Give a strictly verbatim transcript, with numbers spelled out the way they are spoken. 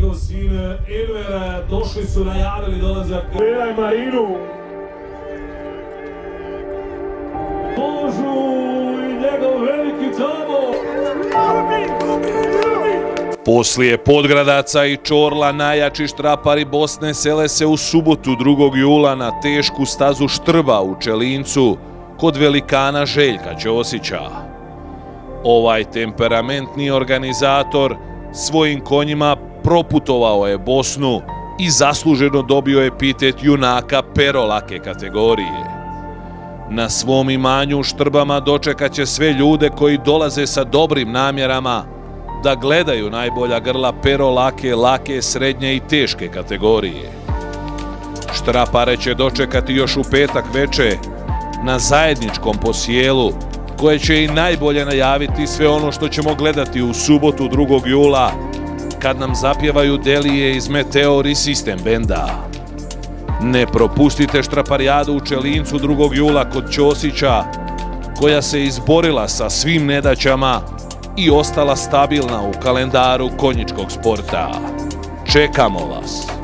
njegov sin Enver, došli su, najavili dolazak. Gledaj Marinu. Božu i njegov veliki tamo. Poslije Podgradaca i Čorla najjači štrapari Bosne sele se u subotu drugog jula na tešku stazu Štrba u Čelincu kod velikana Željka Ćosića. Ovaj temperamentni organizator svojim konjima proputovao je Bosnu i zasluženo dobio epitet junaka perolake kategorije. Na svom imanju u Štrbama dočekat će sve ljude koji dolaze sa dobrim namjerama da gledaju najbolja grla perolake, lake, srednje i teške kategorije. Štrapare će dočekati još u petak veče na zajedničkom posjelu, koje će i najbolje najaviti sve ono što ćemo gledati u subotu drugog jula kad nam zapjevaju Delije iz Meteor i System benda. Ne propustite štraparijadu u Čelincu drugog jula kod Ćosića, koja se izborila sa svim nedaćama i ostala stabilna u kalendaru konjičkog sporta. Čekamo vas!